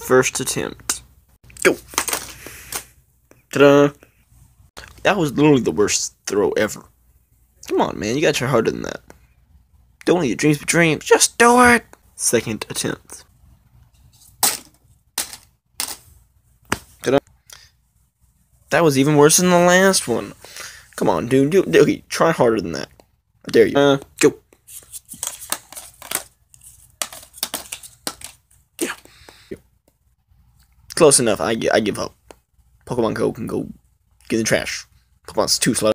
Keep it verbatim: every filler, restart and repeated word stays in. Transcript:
first attempt. Go! Ta-da! That was literally the worst throw ever. Come on, man, you gotta try harder than that. Don't let your dreams be dreams. Just do it! Second attempt. Ta-da! That was even worse than the last one. Come on, dude. Do, do, okay, try harder than that. I dare you. Uh, go. Yeah. Close enough. I, I give up. Pokemon Go can go get in the trash. Pokemon's too slow.